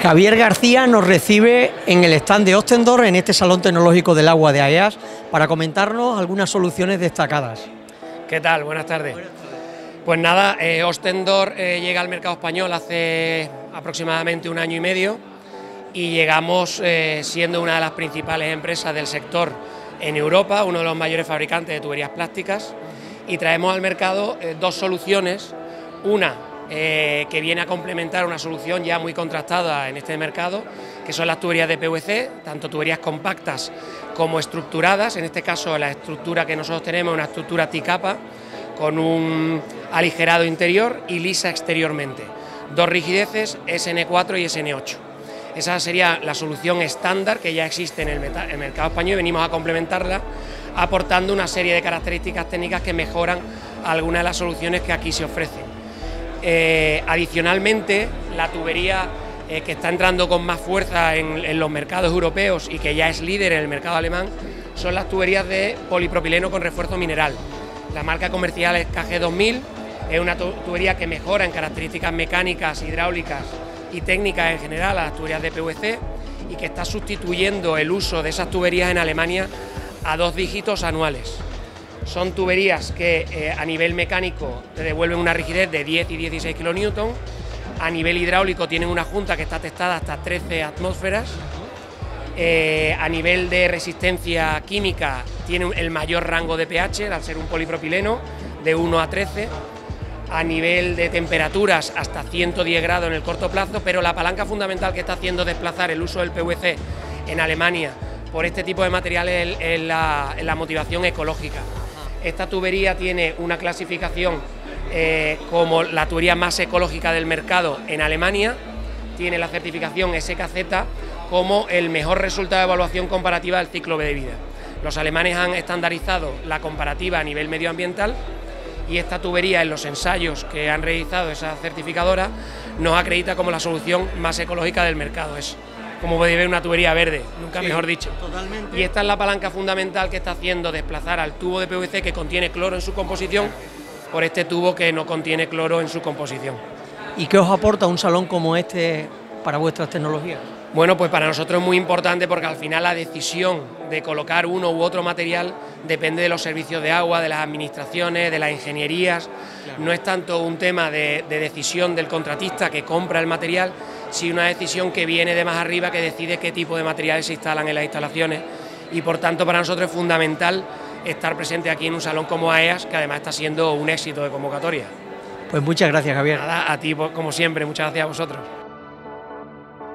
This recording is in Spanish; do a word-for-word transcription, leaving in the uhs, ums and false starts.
Javier García nos recibe en el stand de Ostendor, en este Salón Tecnológico del Agua de AEAS, para comentarnos algunas soluciones destacadas. ¿Qué tal? Buenas tardes. Buenas tardes. Pues nada, eh, Ostendor eh, llega al mercado español hace aproximadamente un año y medio y llegamos eh, siendo una de las principales empresas del sector en Europa, uno de los mayores fabricantes de tuberías plásticas, y traemos al mercado eh, dos soluciones, una eh, que viene a complementar una solución ya muy contrastada en este mercado, que son las tuberías de P V C, tanto tuberías compactas como estructuradas. En este caso la estructura que nosotros tenemos es una estructura T-capa con un aligerado interior y lisa exteriormente, dos rigideces S N cuatro y S N ocho. Esa sería la solución estándar que ya existe en el, el mercado español y venimos a complementarla aportando una serie de características técnicas que mejoran algunas de las soluciones que aquí se ofrecen. Eh, adicionalmente, la tubería eh, que está entrando con más fuerza en, en los mercados europeos y que ya es líder en el mercado alemán son las tuberías de polipropileno con refuerzo mineral. La marca comercial es K G dos mil, es una tubería que mejora en características mecánicas, hidráulicas y técnicas en general a las tuberías de P V C y que está sustituyendo el uso de esas tuberías en Alemania a dos dígitos anuales. Son tuberías que eh, a nivel mecánico te devuelven una rigidez de diez y dieciséis kilonewton, a nivel hidráulico tienen una junta que está testada hasta trece atmósferas, eh, a nivel de resistencia química tienen el mayor rango de pH, al ser un polipropileno, de uno a trece, a nivel de temperaturas hasta ciento diez grados en el corto plazo, pero la palanca fundamental que está haciendo desplazar el uso del P V C en Alemania por este tipo de materiales es la, la motivación ecológica. Esta tubería tiene una clasificación eh, como la tubería más ecológica del mercado en Alemania, tiene la certificación S K Z como el mejor resultado de evaluación comparativa del ciclo de vida. Los alemanes han estandarizado la comparativa a nivel medioambiental y esta tubería en los ensayos que han realizado esa certificadora nos acredita como la solución más ecológica del mercado. Es, como podéis ver, una tubería verde, nunca sí, mejor dicho. Totalmente. Y esta es la palanca fundamental que está haciendo desplazar al tubo de P V C que contiene cloro en su composición por este tubo que no contiene cloro en su composición. ¿Y qué os aporta un salón como este para vuestras tecnologías? Bueno, pues para nosotros es muy importante porque al final la decisión de colocar uno u otro material depende de los servicios de agua, de las administraciones, de las ingenierías. Claro. No es tanto un tema de, de decisión del contratista que compra el material, sino una decisión que viene de más arriba que decide qué tipo de materiales se instalan en las instalaciones y por tanto para nosotros es fundamental estar presente aquí en un salón como AEAS, que además está siendo un éxito de convocatoria. Pues muchas gracias, Javier. Nada, a ti como siempre, muchas gracias a vosotros.